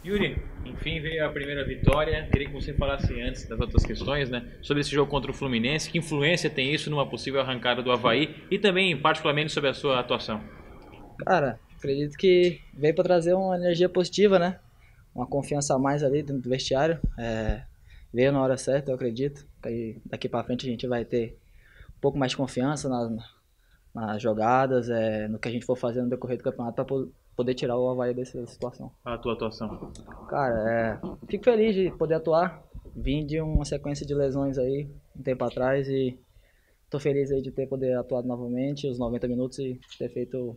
Yuri, enfim veio a primeira vitória. Queria que você falasse antes das outras questões, né, sobre esse jogo contra o Fluminense. Que influência tem isso numa possível arrancada do Avaí e também, particularmente, sobre a sua atuação? Cara, acredito que veio para trazer uma energia positiva, né? Uma confiança a mais ali dentro do vestiário. Veio na hora certa, eu acredito. Que daqui para frente a gente vai ter um pouco mais de confiança nas jogadas, no que a gente for fazer no decorrer do campeonato para poder tirar o Avaí dessa situação. A tua atuação? Cara, fico feliz de poder atuar. Vim de uma sequência de lesões aí um tempo atrás e tô feliz aí de ter poder atuado novamente os 90 minutos e ter feito.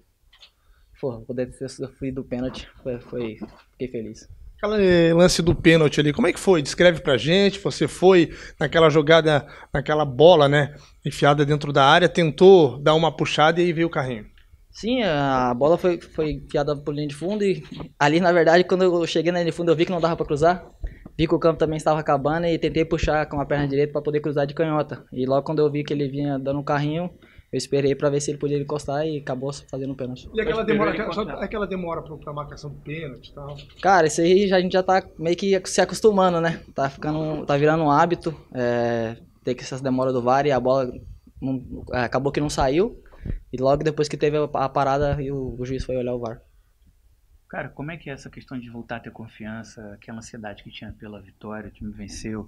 Poder ter sofrido o pênalti, fiquei feliz. Aquele lance do pênalti ali, como é que foi? Descreve pra gente. Você foi naquela jogada, naquela bola, né, enfiada dentro da área, tentou dar uma puxada e aí veio o carrinho. Sim, a bola foi enfiada por linha de fundo e ali, na verdade, quando eu cheguei na linha de fundo, eu vi que não dava pra cruzar. Vi que o campo também estava acabando e tentei puxar com a perna direita para poder cruzar de canhota. E logo quando eu vi que ele vinha dando um carrinho, eu esperei para ver se ele podia encostar e acabou fazendo um pênalti. E aquela demora pra marcação do pênalti e tal? Cara, isso aí a gente já tá meio que se acostumando, né? Tá virando um hábito, ter que essas demoras do VAR e a bola acabou que não saiu. E logo depois que teve a parada, o juiz foi olhar o VAR. Cara, como é que é essa questão de voltar a ter confiança, aquela ansiedade que tinha pela vitória, o time venceu?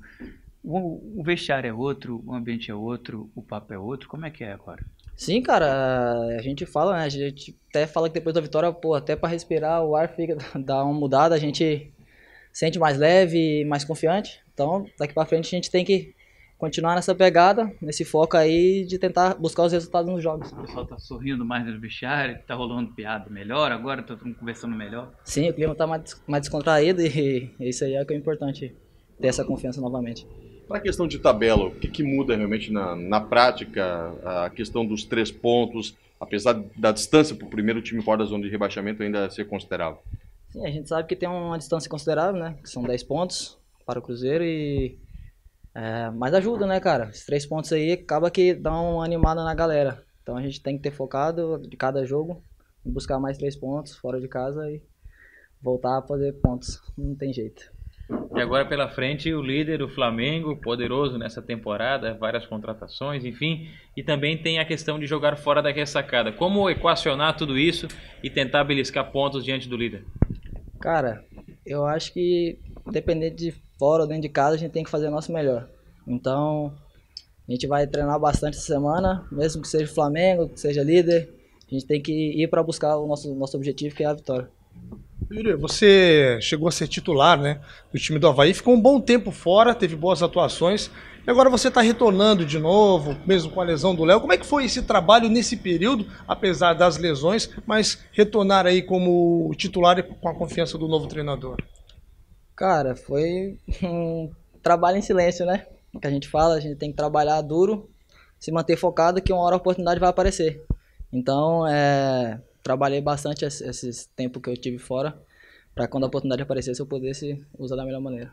O vestiário é outro, o ambiente é outro, o papo é outro, como é que é agora? Sim, cara, a gente fala, né? A gente até fala que depois da vitória, pô, até pra respirar o ar fica, dá uma mudada, a gente sente mais leve, mais confiante. Então, daqui pra frente a gente tem que continuar nessa pegada, nesse foco aí de tentar buscar os resultados nos jogos. O pessoal tá sorrindo mais no vestiário, tá rolando piada melhor, agora tá todo mundo conversando melhor. Sim, o clima tá mais descontraído e isso aí é o que é importante, ter essa confiança novamente. Para a questão de tabela, o que muda realmente na prática? A questão dos 3 pontos, apesar da distância para o primeiro time fora da zona de rebaixamento ainda ser considerável? Sim, a gente sabe que tem uma distância considerável, né? Que são 10 pontos para o Cruzeiro mas ajuda, né, cara? Esses 3 pontos aí acaba que dá uma animada na galera. Então a gente tem que ter focado de cada jogo, em buscar mais 3 pontos fora de casa e voltar a fazer pontos. Não tem jeito. E agora pela frente o líder, o Flamengo, poderoso nessa temporada, várias contratações, enfim. E também tem a questão de jogar fora da ressacada. Como equacionar tudo isso e tentar beliscar pontos diante do líder? Cara, eu acho que dependendo de fora ou dentro de casa, a gente tem que fazer o nosso melhor. Então, a gente vai treinar bastante essa semana, mesmo que seja Flamengo, que seja líder. A gente tem que ir para buscar o nosso objetivo, que é a vitória. Yuri, você chegou a ser titular, né, do time do Avaí, ficou um bom tempo fora, teve boas atuações, e agora você está retornando de novo, mesmo com a lesão do Léo. Como é que foi esse trabalho nesse período, apesar das lesões, mas retornar aí como titular e com a confiança do novo treinador? Cara, foi um trabalho em silêncio, né? Que a gente fala, a gente tem que trabalhar duro, se manter focado, que uma hora a oportunidade vai aparecer. Então, trabalhei bastante esse tempo que eu tive fora, para quando a oportunidade aparecesse eu pudesse usar da melhor maneira.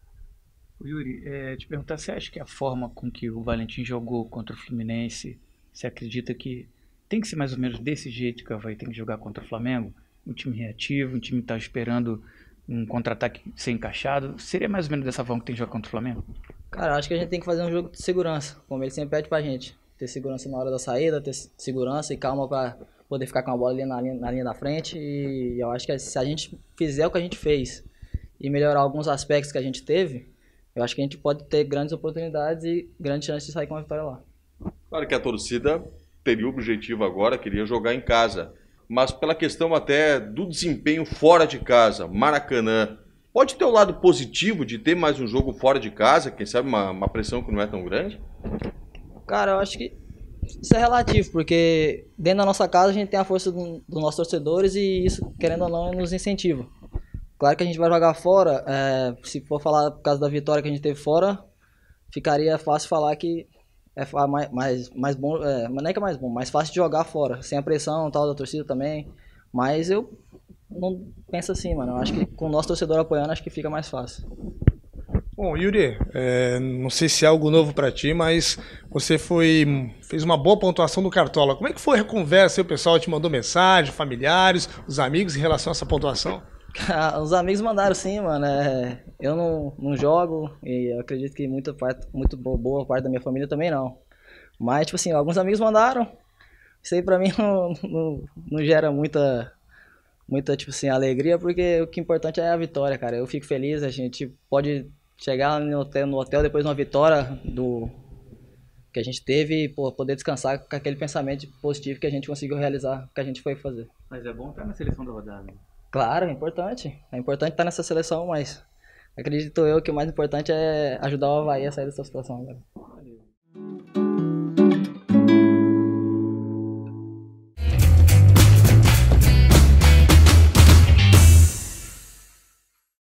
Yuri, te perguntar, você acha que a forma com que o Valentim jogou contra o Fluminense, você acredita que tem que ser mais ou menos desse jeito que o Avaí tem que jogar contra o Flamengo? Um time reativo, um time que está esperando um contra-ataque ser encaixado. Seria mais ou menos dessa forma que tem que jogar contra o Flamengo? Cara, acho que a gente tem que fazer um jogo de segurança, como ele sempre pede pra gente. Ter segurança na hora da saída, ter segurança e calma pra poder ficar com a bola ali na linha da frente. E eu acho que se a gente fizer o que a gente fez e melhorar alguns aspectos que a gente teve, eu acho que a gente pode ter grandes oportunidades e grandes chances de sair com a vitória lá. Claro que a torcida teria o objetivo agora, queria jogar em casa. Mas pela questão até do desempenho fora de casa, Maracanã, pode ter o lado positivo de ter mais um jogo fora de casa, quem sabe uma pressão que não é tão grande? Cara, eu acho que isso é relativo, porque dentro da nossa casa a gente tem a força dos nossos torcedores e isso, querendo ou não, nos incentiva. Claro que a gente vai jogar fora, se for falar por causa da vitória que a gente teve fora, ficaria fácil falar que é mais bom, mas não é que é mais bom, mais fácil de jogar fora, sem a pressão tal da torcida também. Mas eu não penso assim, mano. Eu acho que com o nosso torcedor apoiando, acho que fica mais fácil. Bom, Yuri, não sei se é algo novo para ti, mas você fez uma boa pontuação do Cartola. Como é que foi a conversa? O pessoal te mandou mensagem, familiares, os amigos em relação a essa pontuação? Os amigos mandaram sim, mano. Eu não jogo e eu acredito que muito boa parte da minha família também não. Mas, tipo assim, alguns amigos mandaram. Isso aí pra mim não gera muita, tipo assim, alegria, porque o que é importante é a vitória, cara. Eu fico feliz, a gente pode chegar no hotel depois de uma vitória que a gente teve e pô, poder descansar com aquele pensamento positivo que a gente conseguiu realizar, que a gente foi fazer. Mas é bom estar na seleção da rodada. Claro, é importante. É importante estar nessa seleção, mas acredito eu que o mais importante é ajudar o Avaí a sair dessa situação agora.